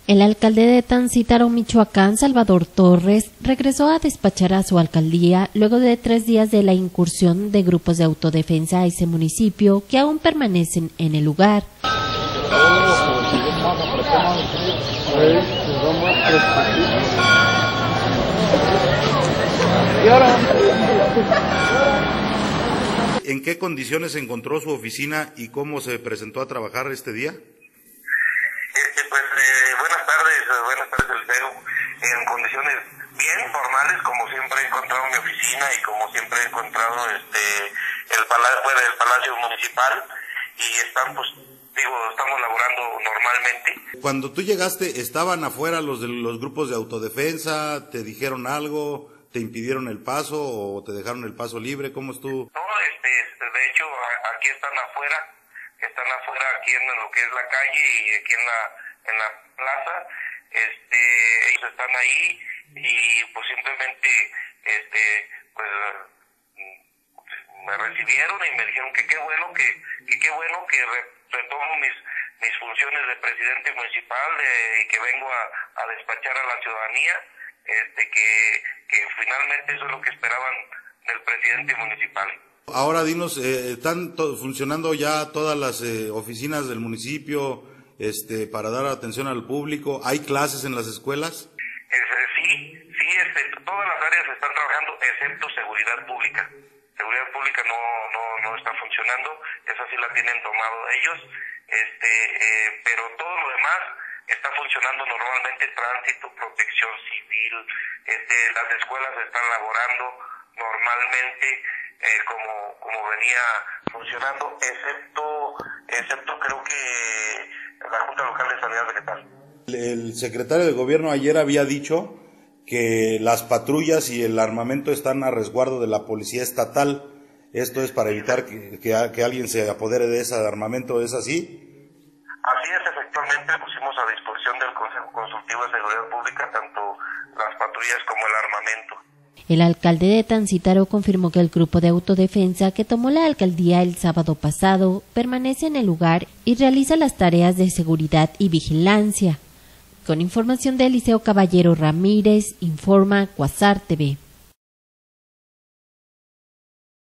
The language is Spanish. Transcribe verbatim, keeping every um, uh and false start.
El alcalde de Táncítaro, Michoacán, Salvador Torres, regresó a despachar a su alcaldía luego de tres días de la incursión de grupos de autodefensa a ese municipio que aún permanecen en el lugar. ¿En qué condiciones se encontró su oficina y cómo se presentó a trabajar este día? Este, pues, eh, buenas tardes, buenas tardes, Eliseo. En condiciones bien formales, como siempre he encontrado mi oficina y como siempre he encontrado este el palacio, bueno, el palacio municipal, y están, pues, digo, estamos laborando normalmente. Cuando tú llegaste, ¿estaban afuera los de los grupos de autodefensa? ¿Te dijeron algo? ¿Te impidieron el paso o te dejaron el paso libre? ¿Cómo estuvo? No, este, de hecho, aquí están afuera, están afuera aquí en lo que es la calle y aquí en la en la plaza. Este, ellos están ahí y pues simplemente, este, pues me recibieron y me dijeron que qué bueno que, que qué bueno que re, retomo mis mis funciones de presidente municipal de, y que vengo a, a despachar a la ciudadanía. Este, que, que finalmente eso es lo que esperaban del presidente municipal. Ahora dinos, eh, ¿están funcionando ya todas las eh, oficinas del municipio este, para dar atención al público? ¿Hay clases en las escuelas? Es, sí, sí, este, todas las áreas están trabajando excepto seguridad pública. Seguridad pública no, no, no está funcionando, esa sí la tienen tomado ellos, este, eh, pero todo lo demás está funcionando normalmente: tránsito, protección civil, este, las escuelas están laborando normalmente eh, como, como venía funcionando, excepto, excepto creo que la Junta Local de Sanidad Vegetal. El secretario de Gobierno ayer había dicho que las patrullas y el armamento están a resguardo de la policía estatal. Esto es para evitar que, que, que alguien se apodere de ese armamento, ¿es así? Así es, efectivamente pusimos a disposición del Consejo Consultivo de Seguridad Pública tanto las patrullas como el armamento. El alcalde de Táncítaro confirmó que el grupo de autodefensa que tomó la alcaldía el sábado pasado permanece en el lugar y realiza las tareas de seguridad y vigilancia. Con información de Eliseo Caballero Ramírez, informa Cuasar T V.